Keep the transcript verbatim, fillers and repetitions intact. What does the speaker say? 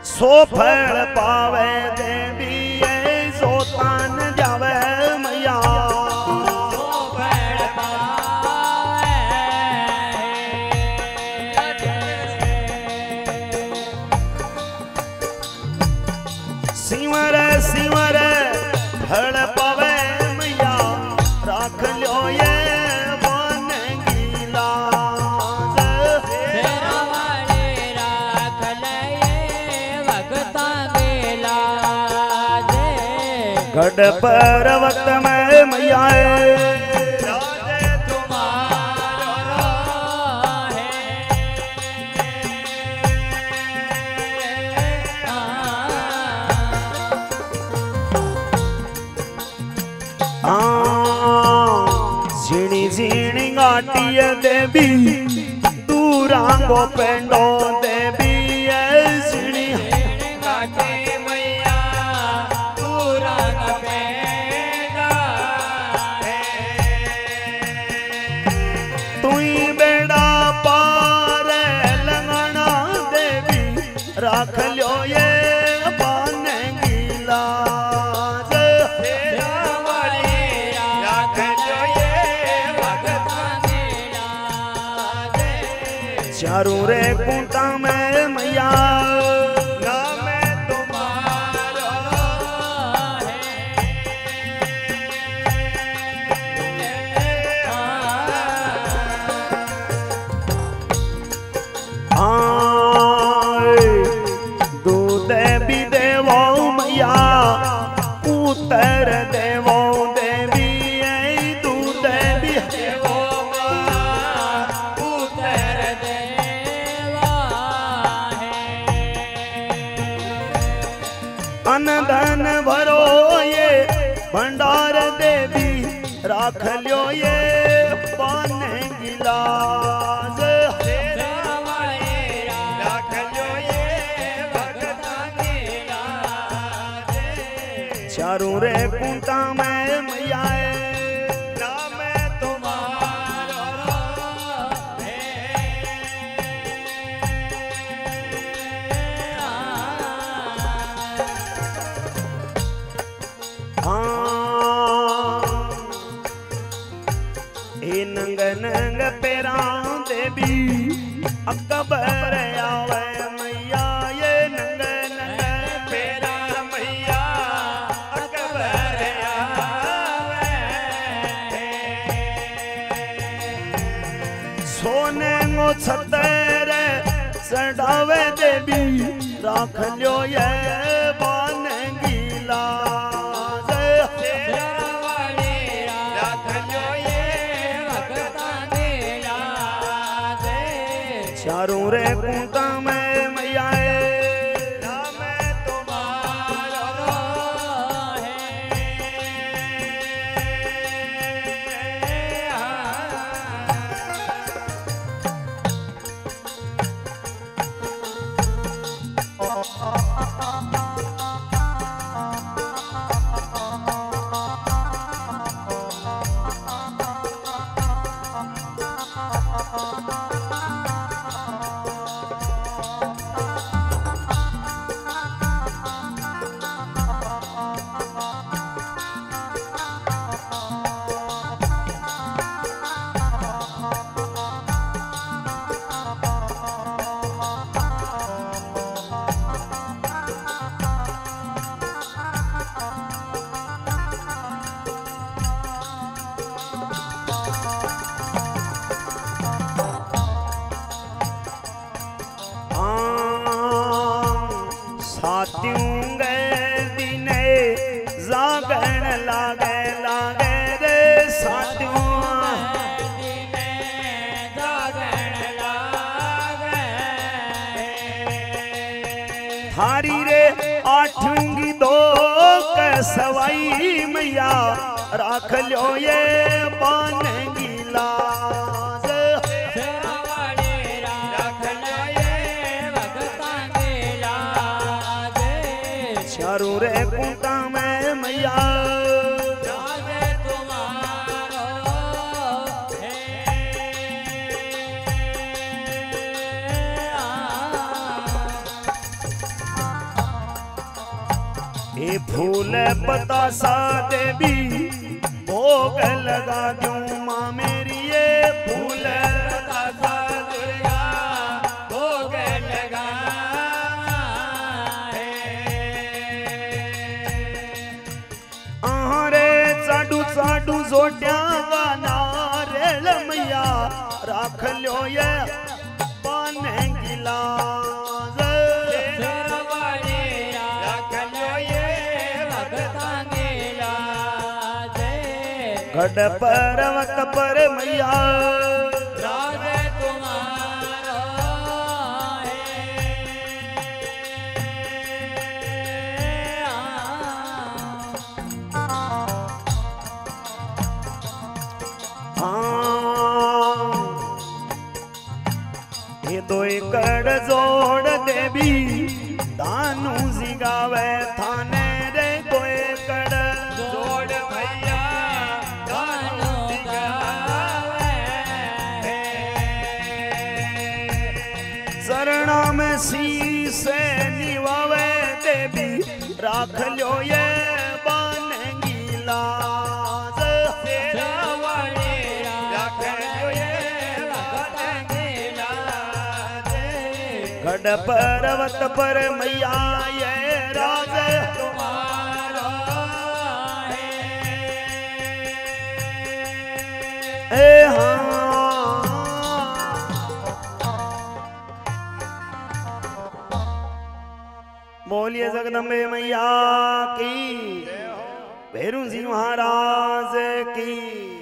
सो फल पावे देवी सो तान जावे मैया सो फल पावे सिंवर सिंवर फल पावे मैया राख लो ये गढ़ पर वक्त में मैया तुम्हारा है झीणी झीणी गाटी देवी तू रांगो पेंडो देवी झीणी गाटी राख लो ये पाने गीला राख लो ये चारू रे कुंटा में मैया उतर देवो देवी दूध देवी देवो उतर देवा अन धन भरो ये भंडार देवी राख लो ये पान गिलास राख लो ये चारू रे कुंटा में मैया नाम तुम्हारा है हाँ ए नंग नंग पेरा देवी अकबर आवे मैया ये नंग नंग पेरा मैया सोने को छतर चढ़ावे देवी राख लो ये बान गीला राख लो ये चारों रे कुंटा में मैया जागण लागे लागे रे साथियों थारी रे आठूंगी दो कसवाई मैया राख लो ये पान गीला चारों रे कुंटा में मैया ए फूल बतासा देवी भोग लगा दूं माँ मेरी ये फूल बतासा दुर्गा भोग लगा रे चाडू चाडू जोड्या गाना रेल मैया राख लो ये पाने गिलास घट पर्वत पर मैया राज तुम्हारा ये दो एकड़ जोड़ देवी तानू जिगावे थाने रे दो एकड़ जोड़ भैया दानो गावे शरणा में शीश निवावे देवी राख लो ये बानेंगी लाज गढ़ पर्वत पर मैया ये राज तुम्हारा ए हाँ बोलिए जगदम्बे मैया की भैरू जी महाराज की।